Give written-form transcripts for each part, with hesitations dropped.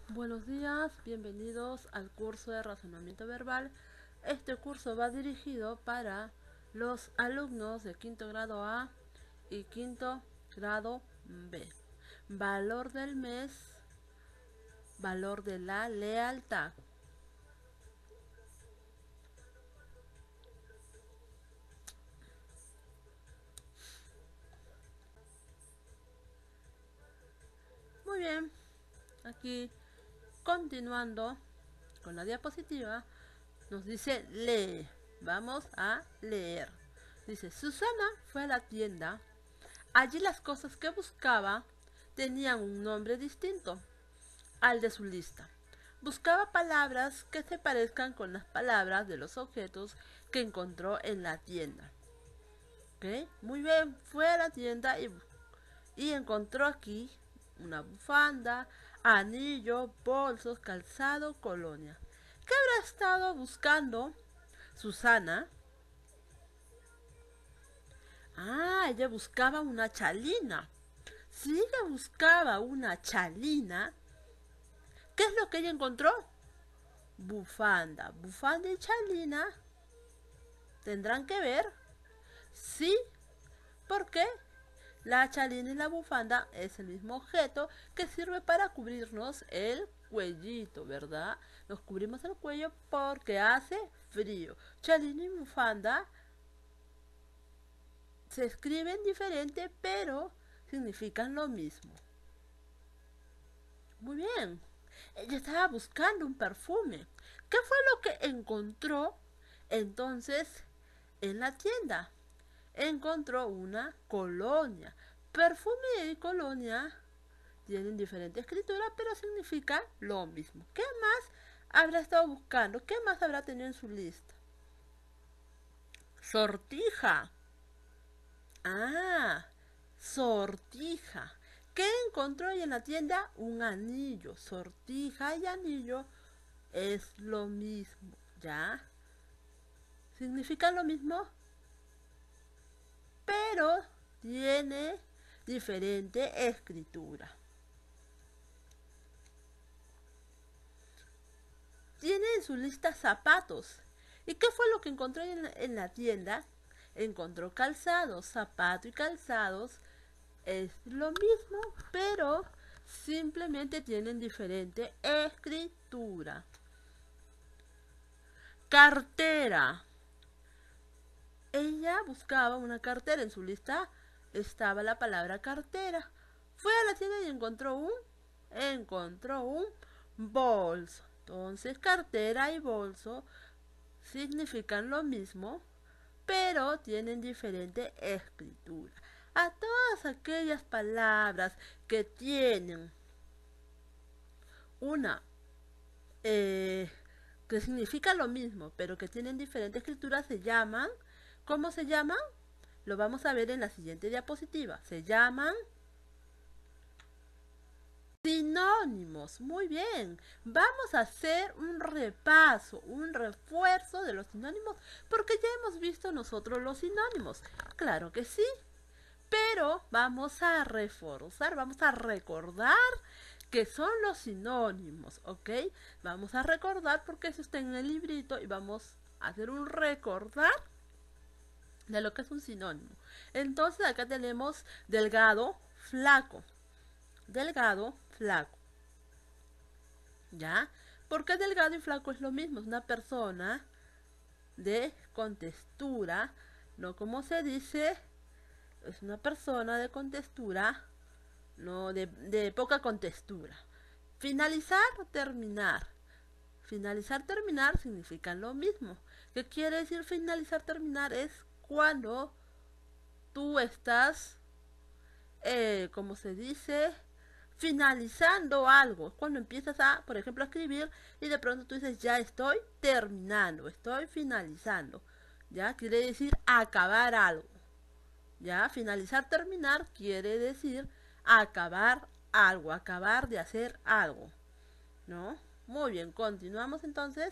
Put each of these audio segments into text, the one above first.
Buenos días, bienvenidos al curso de razonamiento verbal. Este curso va dirigido para los alumnos de quinto grado A y quinto grado B. Valor del mes, valor de la lealtad. Muy bien, aquí continuando con la diapositiva, nos dice lee. Vamos a leer. Dice, Susana fue a la tienda. Allí las cosas que buscaba tenían un nombre distinto al de su lista. Buscaba palabras que se parezcan con las palabras de los objetos que encontró en la tienda. ¿Ok? Muy bien, fue a la tienda y encontró aquí una bufanda, anillo, bolsos, calzado, colonia. ¿Qué habrá estado buscando Susana? Ella buscaba una chalina. Si ella buscaba una chalina, ¿qué es lo que ella encontró? Bufanda. Bufanda y chalina tendrán que ver. Sí, porque la chalina y la bufanda es el mismo objeto que sirve para cubrirnos el cuellito, ¿verdad? Nos cubrimos el cuello porque hace frío. Chalina y bufanda se escriben diferente, pero significan lo mismo. Muy bien. Ella estaba buscando un perfume. ¿Qué fue lo que encontró entonces en la tienda? Encontró una colonia. Perfume y colonia tienen diferente escritura, pero significan lo mismo. ¿Qué más habrá estado buscando? ¿Qué más habrá tenido en su lista? Sortija. Ah, sortija. ¿Qué encontró ella en la tienda? Un anillo. Sortija y anillo es lo mismo, ¿ya? ¿Significan lo mismo? Pero tiene diferente escritura. Tiene en su lista zapatos. ¿Y qué fue lo que encontró en la tienda? Encontró calzados, zapato y calzados. Es lo mismo, pero simplemente tienen diferente escritura. Cartera. Ella buscaba una cartera. En su lista estaba la palabra cartera. Fue a la tienda y encontró un bolso. Entonces, cartera y bolso significan lo mismo, pero tienen diferente escritura. A todas aquellas palabras que tienen una que significa lo mismo, pero que tienen diferente escritura, se llaman, ¿cómo se llaman? Lo vamos a ver en la siguiente diapositiva. Se llaman sinónimos. Muy bien. Vamos a hacer un repaso, un refuerzo de los sinónimos, porque ya hemos visto nosotros los sinónimos. Claro que sí. Pero vamos a reforzar, vamos a recordar que son los sinónimos, ¿ok? Vamos a recordar porque eso está en el librito y vamos a hacer un recordar de lo que es un sinónimo. Entonces acá tenemos delgado, flaco. Delgado, flaco. ¿Ya? Porque delgado y flaco es lo mismo, es una persona de contextura, no como se dice, es una persona de contextura, no de poca contextura. Finalizar, terminar. Finalizar, terminar significan lo mismo. ¿Qué quiere decir finalizar, terminar? Es cuando tú estás, como se dice, finalizando algo. Cuando empiezas a, por ejemplo, a escribir y de pronto tú dices, ya estoy terminando, estoy finalizando. ¿Ya? Quiere decir acabar algo. ¿Ya? Finalizar, terminar quiere decir acabar algo, acabar de hacer algo. ¿No? Muy bien, continuamos entonces.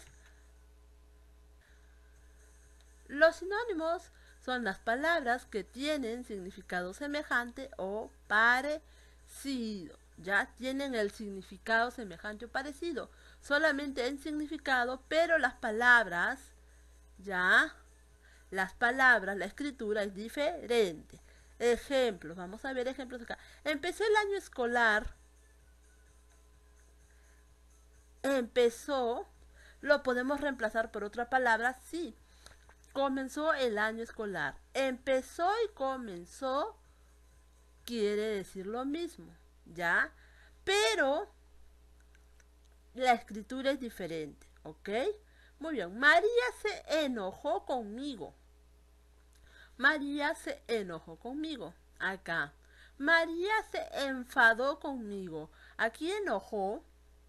Los sinónimos son las palabras que tienen significado semejante o parecido. ya tienen el significado semejante o parecido, solamente en significado, pero las palabras, ya, la escritura es diferente. Ejemplos, vamos a ver ejemplos acá. Empezó el año escolar, empezó, lo podemos reemplazar por otra palabra, sí. Comenzó el año escolar. Empezó y comenzó quiere decir lo mismo, ¿ya? Pero la escritura es diferente, ¿ok? Muy bien, María se enojó conmigo. María se enojó conmigo. Acá. María se enfadó conmigo. Aquí enojó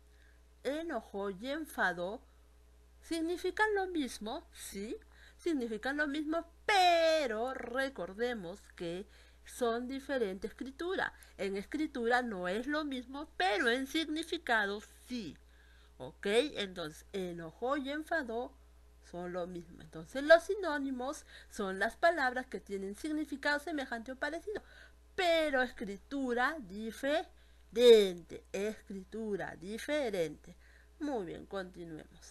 y enfadó significan lo mismo, sí, significan lo mismo, pero recordemos que son diferente escritura. En escritura no es lo mismo, pero en significado sí. ¿Ok? Entonces, enojó y enfadó son lo mismo. Entonces, los sinónimos son las palabras que tienen significado semejante o parecido, pero escritura diferente. Escritura diferente. Muy bien, continuemos.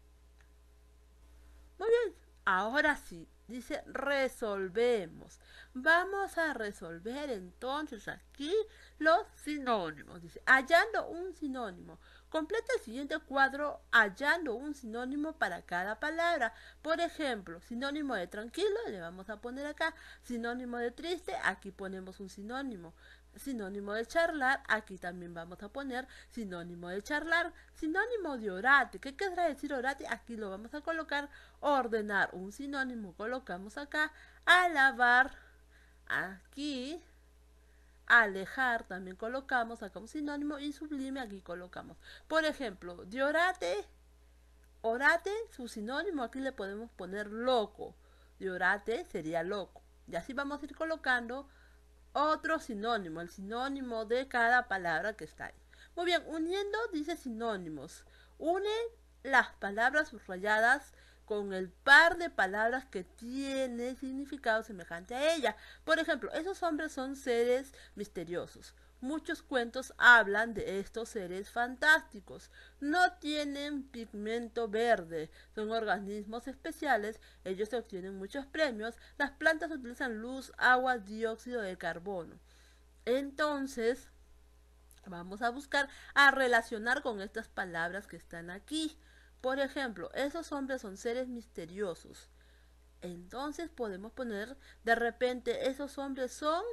Muy bien, ahora sí, dice resolvemos. Vamos a resolver entonces aquí los sinónimos. Dice, hallando un sinónimo. Completa el siguiente cuadro hallando un sinónimo para cada palabra. Por ejemplo, sinónimo de tranquilo, le vamos a poner acá. Sinónimo de triste, aquí ponemos un sinónimo. Sinónimo de charlar, aquí también vamos a poner sinónimo de charlar. Sinónimo de orate, ¿qué querrá decir orate? Aquí lo vamos a colocar, ordenar un sinónimo, colocamos acá, alabar, aquí, alejar, también colocamos acá un sinónimo y sublime, aquí colocamos. Por ejemplo, de orate, orate, su sinónimo, aquí le podemos poner loco. De orate sería loco. Y así vamos a ir colocando otro sinónimo, el sinónimo de cada palabra que está ahí. Muy bien, uniendo dice sinónimos. Une las palabras subrayadas con el par de palabras que tiene significado semejante a ella. Por ejemplo, esos hombres son seres misteriosos. Muchos cuentos hablan de estos seres fantásticos. No tienen pigmento verde, son organismos especiales, ellos obtienen muchos premios. Las plantas utilizan luz, agua, dióxido de carbono. Entonces, vamos a buscar a relacionar con estas palabras que están aquí. Por ejemplo, esos hombres son seres misteriosos. Entonces podemos poner, de repente, esos hombres son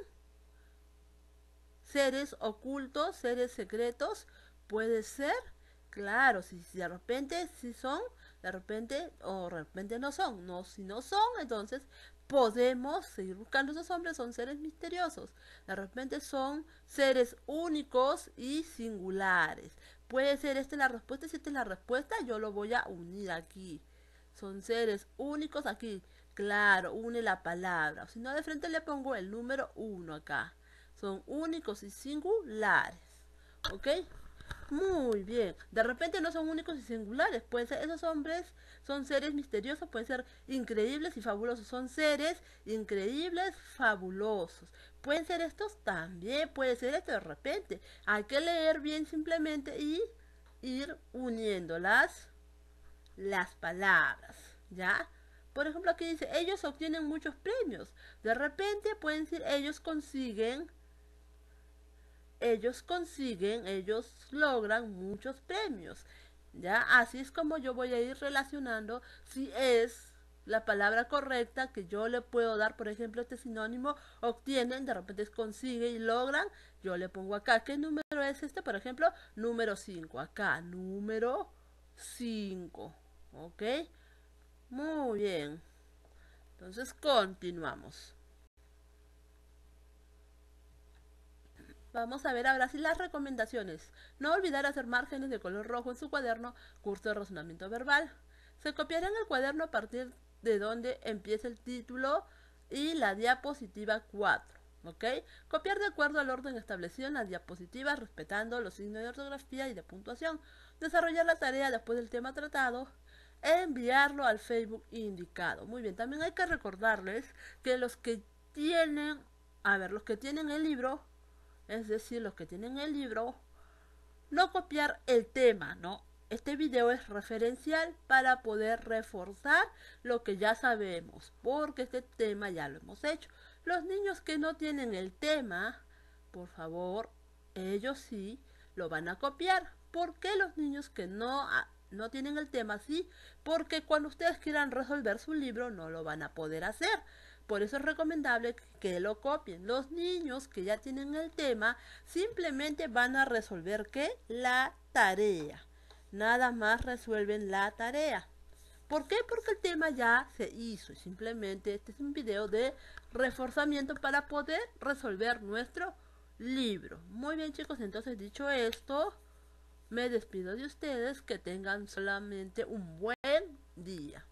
seres ocultos, seres secretos, puede ser, claro, si de repente sí son, de repente o de repente no son, no, si no son, entonces podemos seguir buscando esos hombres, son seres misteriosos, de repente son seres únicos y singulares. Puede ser esta la respuesta, si esta es la respuesta, yo lo voy a unir aquí. Son seres únicos aquí, claro, une la palabra, si no de frente le pongo el número 1 acá. Son únicos y singulares. ¿Ok? Muy bien. De repente no son únicos y singulares. Pueden ser, esos hombres son seres misteriosos, pueden ser increíbles y fabulosos. Son seres increíbles, fabulosos. Pueden ser estos también, puede ser esto de repente. Hay que leer bien simplemente y ir uniendo las palabras. ¿Ya? Por ejemplo, aquí dice, ellos obtienen muchos premios. De repente pueden decir, ellos logran muchos premios. ¿Ya? Así es como yo voy a ir relacionando si es la palabra correcta que yo le puedo dar. Por ejemplo, este sinónimo obtienen, de repente es consigue y logran. Yo le pongo acá, ¿qué número es este? Por ejemplo, número 5. Acá, número 5. ¿Ok? Muy bien. Entonces continuamos. Vamos a ver ahora sí las recomendaciones. No olvidar hacer márgenes de color rojo en su cuaderno, curso de razonamiento verbal. Se copiará en el cuaderno a partir de donde empieza el título y la diapositiva 4. ¿Ok? Copiar de acuerdo al orden establecido en las diapositivas, respetando los signos de ortografía y de puntuación. Desarrollar la tarea después del tema tratado. Enviarlo al Facebook indicado. Muy bien, también hay que recordarles que los que tienen el libro es decir, los que tienen el libro, no copiar el tema, ¿no? Este video es referencial para poder reforzar lo que ya sabemos, porque este tema ya lo hemos hecho. Los niños que no tienen el tema, por favor, ellos sí lo van a copiar. ¿Por qué los niños que no tienen el tema sí? Porque cuando ustedes quieran resolver su libro no lo van a poder hacer. Por eso es recomendable que lo copien. Los niños que ya tienen el tema simplemente van a resolver ¿qué? La tarea. Nada más resuelven la tarea. ¿Por qué? Porque el tema ya se hizo. Simplemente este es un video de reforzamiento para poder resolver nuestro libro. Muy bien, chicos, entonces dicho esto, me despido de ustedes. Que tengan solamente un buen día.